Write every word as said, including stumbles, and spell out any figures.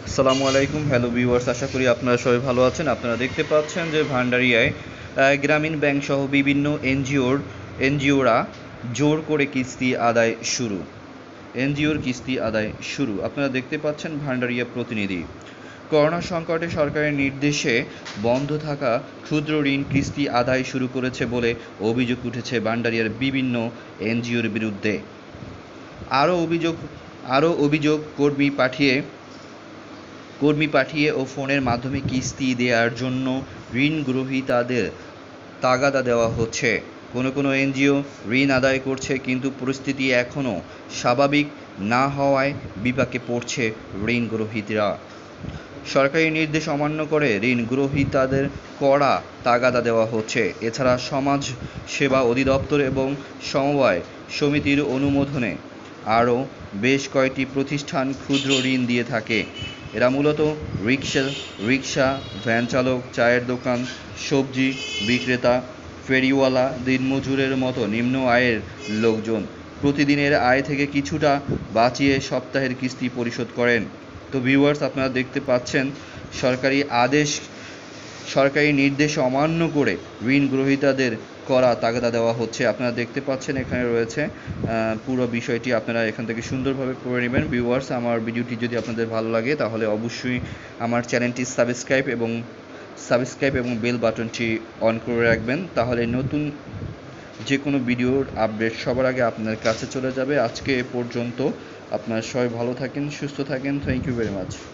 আসসালামু আলাইকুম, hello viewers, আশা করি আপনারা সবাই ভালো আছেন। আপনারা দেখতে পাচ্ছেন যে ভান্ডারিয়ায় আহ, গ্রামীণ ব্যাংক সহ বিভিন্ন এনজিওর এনজিওরা জোর করে কিস্তি আদায় শুরু এনজিওর কিস্তি আদায় শুরু আপনারা দেখতে পাচ্ছেন ভান্ডারিয়া প্রতিনিধি। করোনা সংকটে সরকারের নির্দেশে বন্ধ থাকা ক্ষুদ্র ঋণ কিস্তি আদায় শুরু করেছে বলে অভিযোগ উঠেছে ভান্ডারিয়ার বিভিন্ন এনজিওর বিরুদ্ধে। আরও অভিযোগ আরও অভিযোগ কর্মী পাঠিয়ে কর্মী পাঠিয়ে ও ফোনের মাধ্যমে কিস্তি দেওয়ার জন্য ঋণ গ্রহীতাদের তাগাদা দেওয়া হচ্ছে। কোনো কোনো এনজিও ঋণ আদায় করছে, কিন্তু পরিস্থিতি এখনও স্বাভাবিক না হওয়ায় বিপাকে পড়ছে ঋণ গ্রহীতারা। সরকারি নির্দেশ অমান্য করে ঋণ গ্রহীতাদের কড়া তাগাদা দেওয়া হচ্ছে। এছাড়া সমাজ সেবা অধিদপ্তর এবং সমবায় সমিতির অনুমোদনে আরও বেশ কয়েকটি প্রতিষ্ঠান ক্ষুদ্র ঋণ দিয়ে থাকে। এরা মূলত রিক্সা রিক্সা ভ্যান চালক, চায়ের দোকান, সবজি বিক্রেতা, ফেরিওয়ালা, দিনমজুরের মতো নিম্ন আয়ের লোকজন প্রতিদিনের আয় থেকে কিছুটা বাঁচিয়ে সপ্তাহের কিস্তি পরিশোধ করেন। তো ভিউয়ার্স, আপনারা দেখতে পাচ্ছেন সরকারি আদেশ সরকারি নির্দেশ অমান্য করে ঋণ গ্রহীতাদের করা তাগাদা দেওয়া হচ্ছে। আপনারা দেখতে পাচ্ছেন এখানে রয়েছে পুরো বিষয়টি, আপনারা এখান থেকে সুন্দরভাবে পড়ে নেবেন। ভিউয়ার্স, আমার ভিডিওটি যদি আপনাদের ভালো লাগে তাহলে অবশ্যই আমার চ্যানেলটি সাবস্ক্রাইব এবং সাবস্ক্রাইব এবং বেল বাটনটি অন করে রাখবেন, তাহলে নতুন যে কোনো ভিডিওর আপডেট সবার আগে আপনার কাছে চলে যাবে। আজকে এ পর্যন্ত, আপনারা সবাই ভালো থাকেন, সুস্থ থাকেন। Thank you very much.